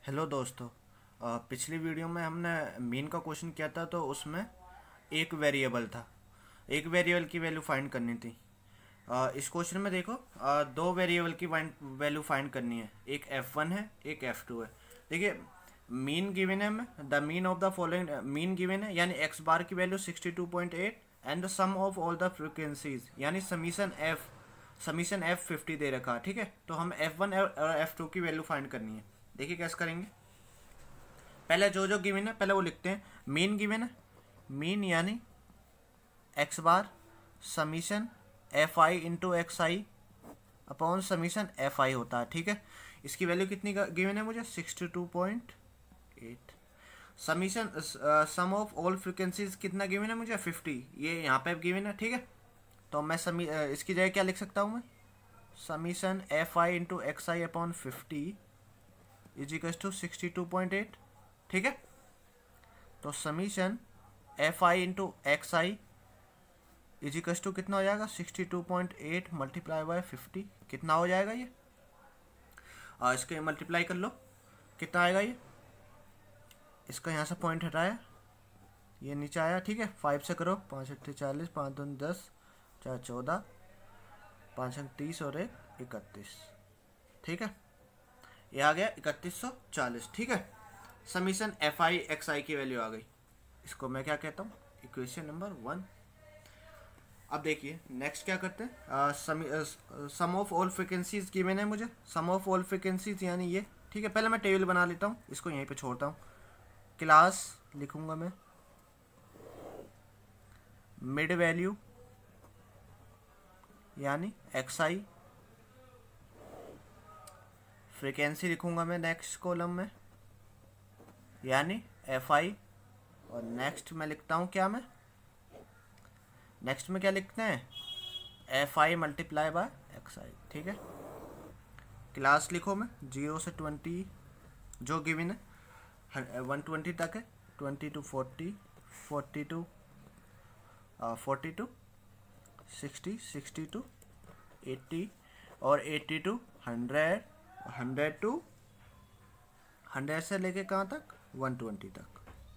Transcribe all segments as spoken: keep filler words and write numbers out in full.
Hello दोस्तों। अ, पिछली video में हमने मीन का क्वेश्चन किया था, तो उसमें एक वेरिएबल था, एक वेरिएबल की वैल्यू फाइंड करनी थी। अ, इस क्वेश्चन में देखो, अ, दो वेरिएबल की वैल्यू फाइंड करनी है, एक एफ वन है एक एफ टू है। देखिए, मीन गिवन है हमें, the mean of the following mean given है, यानी एक्स बार की value sixty two point eight and the sum of all the frequencies, यानी summation F summation F fifty दे रखा है। ठीक है, तो हम एफ वन और एफ टू की वैल्यू फाइंड करनी है। देखिए कैसे करेंगे। पहले जो जो गिवन है पहले वो लिखते हैं। मीन गिवन है, मीन यानी X bar summation F I into X I upon summation F I होता है। ठीक है, इसकी वैल्यू कितनी गिवन है मुझे, sixty two point eight. Summation sum of all frequencies कितना गिवन है मुझे, फिफ्टी, ये यहाँ पे गिवन है। ठीक है, तो मैं समी uh, इसकी जगह क्या लिख सकता हूँ मैं, summation F I into X I upon fifty is equal to sixty two point eight. ठीक है, तो summation F I into X I is equal to कितना हो जाएगा, sixty two point eight multiply by fifty, कितना हो जाएगा ये, और इसके मल्टीप्लाई कर लो, कितना आएगा ये, इसका यहाँ से पॉइंट हटाया, ये नीचे आया। ठीक है, फाइव से करो, पाँच अट्ठे चालीस, पाँच दो दस, चार चौदह, पाँच अंक तीस और एक इकतीस। ठीक है, ये आ गया इकतीस सौ चालीस। ठीक है, summation F I X I की वैल्यू आ गई। इसको मैं क्या कहता हूँ, इक्वेशन नंबर वन। अब देखिए नेक्स्ट क्या करते हैं, sum of all frequencies given है मुझे, सम ऑफ ऑल फ्रिक्वेंसीज यानी ये। ठीक है, पहले मैं टेबल बना लेता हूँ, इसको यहीं पे छोड़ता हूँ। क्लास लिखूंगा मैं, मिड वैल्यू यानी एक्स आई, फ्रिक्वेंसी लिखूंगा मैं नेक्स्ट कॉलम में यानी एफ आई, और नेक्स्ट में लिखता हूँ क्या, मैं नेक्स्ट में क्या लिखते हैं, F I multiply by X I. ठीक है, क्लास लिखो मैं जीरो से ट्वेंटी जो गिवन है, वन ट्वेंटी तक है, twenty to forty, forty to forty to sixty, sixty to eighty, और eighty to hundred, hundred to hundred से लेके कहाँ तक, वन ट्वेंटी तक।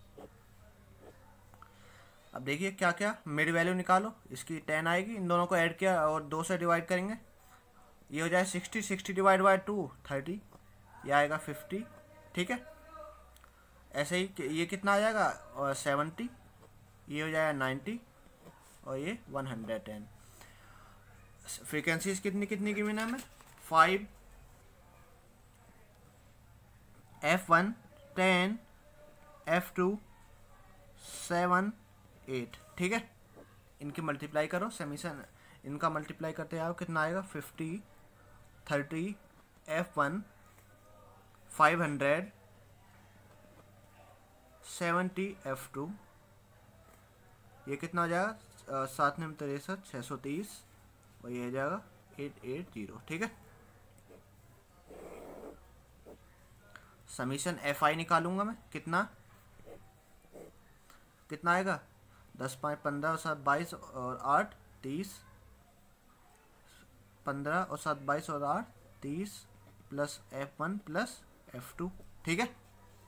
अब देखिए क्या क्या, मिड वैल्यू निकालो, इसकी टेन आएगी, इन दोनों को ऐड किया और दो से डिवाइड करेंगे, ये हो जाए sixty, sixty divide by two thirty, ये आएगा फिफ्टी। ठीक है, ऐसे ही ये कितना आ जाएगा, और सेवेंटी, ये हो जाएगा नाइन्टी, और ये वन हंड्रेड टेन। फ्रीक्वेंसीज कितनी कितनी की मिला हमें, five, F one ten, F two seven, eight. ठीक है, इनकी मल्टीप्लाई करो, समीशन इनका मल्टीप्लाई करते आओ, कितना आएगा, fifty, thirty, F one, five hundred, seventy, F two, ये कितना हो जाएगा, सात नौ तिरसठ, छः सौ तीस, और ये हो जाएगा एट एट जीरो। ठीक है, समीशन एफ आई निकालूंगा मैं, कितना कितना आएगा, दस पाँच पंद्रह और सात बाईस और आठ तीस, पंद्रह और सात बाईस और आठ तीस, plus F one plus F two. ठीक है,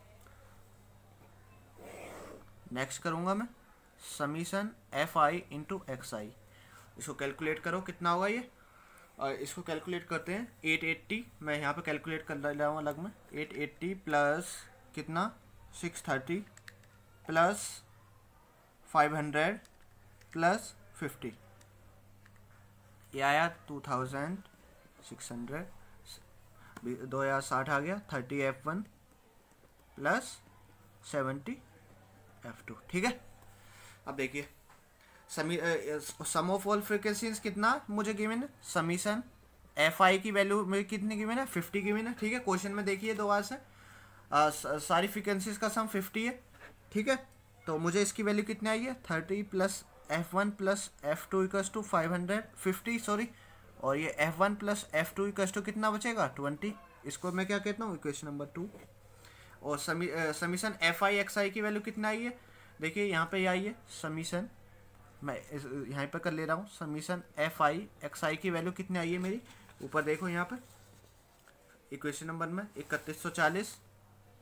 नेक्स्ट करूंगा मैं summation F I into X I, इसको कैलकुलेट करो कितना होगा ये, और इसको कैलकुलेट करते हैं, एट एट्टी, मैं यहाँ पे कैलकुलेट कर रहा हूँ अलग में, एट एट्टी प्लस कितना, six thirty plus five hundred plus fifty, ये आया टू थाउजेंड सिक्स हंड्रेड, दो हज़ार साठ आ गया, thirty F one plus seventy F two. ठीक है, अब देखिए समी सम ऑफ ऑल फ्रिक्वेंसीज कितना मुझे गिवन है, समीशन एफ आई की वैल्यू मुझे कितनी गिवन है, फिफ्टी गिवन है। ठीक है, क्वेश्चन में देखिए दो बार से आ, सारी फ्रिक्वेंसीज का सम फिफ्टी है। ठीक है, तो मुझे इसकी वैल्यू कितनी आई है, thirty plus F one plus F two equals to five hundred fifty sorry, और ये F one plus F two equals to कितना बचेगा, ट्वेंटी। इसको मैं क्या कहता हूँ, इक्वेशन नंबर टू। और समी summation F I X I की वैल्यू कितना आई है, देखिए यहाँ पे आई है समीशन, मैं यहाँ पर कर ले रहा हूँ, summation F I X I की वैल्यू कितनी आई है मेरी, ऊपर देखो यहाँ पर इक्वेशन नंबर में इकतीस सौ चालीस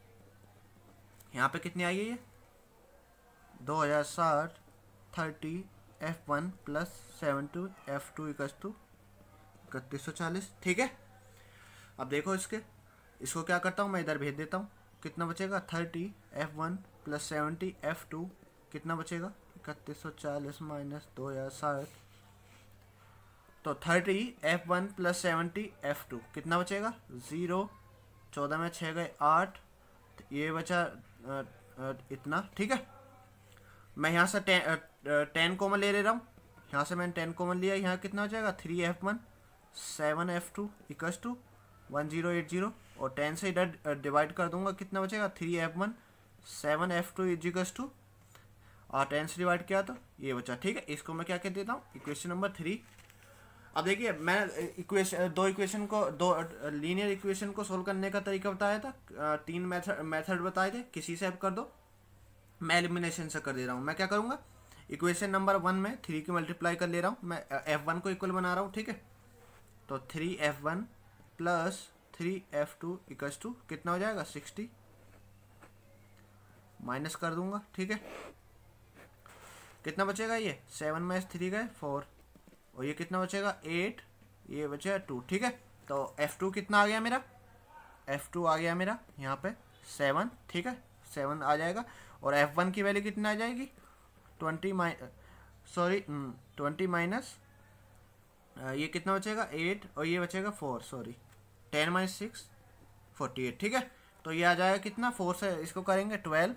यहाँ पे कितनी आई है ये दो हज़ार साठ thirty F one plus seven two F two equal to इकतीस सौ चालीस। ठीक है, अब देखो इसके इसको क्या करता हूँ मैं, इधर भेज देता हूँ। कितना बचेगा thirty F one plus seventy F two, कितना बचेगा इकतीस सौ चालीस माइनस दो हज़ार साठ, तो thirty F one plus seventy F two कितना बचेगा ज़ीरो, चौदह में छः गए आठ, ये बचा आ, आ, इतना। ठीक है, मैं यहाँ से टेन टेन कॉमन ले ले रहा हूँ, यहाँ से मैंने टेन कॉमन लिया, यहाँ कितना हो जाएगा three F one seven F two equals to one zero eight zero, और टेन से इधर डिवाइड कर दूंगा, कितना बचेगा three F one seven F two equals to, और टेन से डिवाइड किया तो ये बचा। ठीक है, इसको मैं क्या कह देता हूँ इक्वेशन नंबर थ्री। अब देखिए मैं इक्वेशन दो इक्वेशन को दो लीनियर इक्वेशन को सोल्व करने का तरीका बताया था, तीन मेथड मेथड बताए थे, किसी से आप कर दो, मैं एलिमिनेशन से कर दे रहा हूँ। मैं क्या करूँगा, इक्वेशन नंबर वन में थ्री की मल्टीप्लाई कर ले रहा हूँ, मैं एफ वन को इक्वल बना रहा हूँ। ठीक है, तो three F one plus three F two equals to कितना हो जाएगा सिक्सटी, माइनस कर दूंगा। ठीक है, कितना बचेगा ये सेवन में थ्री गए फोर, और ये कितना बचेगा एट, ये बचेगा टू। ठीक है, तो एफ टू कितना आ गया मेरा, एफ टू आ गया मेरा यहाँ पे सेवन। ठीक है, सेवन आ जाएगा, और एफ वन की वैल्यू कितना आ जाएगी ट्वेंटी माइ सॉरी ट्वेंटी माइनस ये कितना बचेगा एट, और ये बचेगा four, sorry ten minus six forty eight. ठीक है, तो ये आ जाएगा कितना, फोर से इसको करेंगे ट्वेल्व,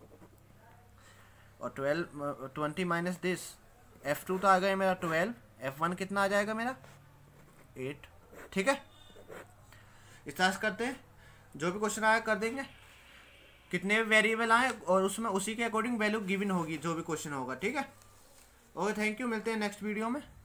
और twelve twenty minus this F two तो आ गया मेरा ट्वेल्व, एफ वन कितना आ जाएगा मेरा एट। ठीक है, इस तरह से करते हैं, जो भी क्वेश्चन आया कर देंगे, कितने वेरिएबल आए और उसमें उसी के अकॉर्डिंग वैल्यू गिवन होगी जो भी क्वेश्चन होगा। ठीक है, ओके, थैंक यू, मिलते हैं नेक्स्ट वीडियो में।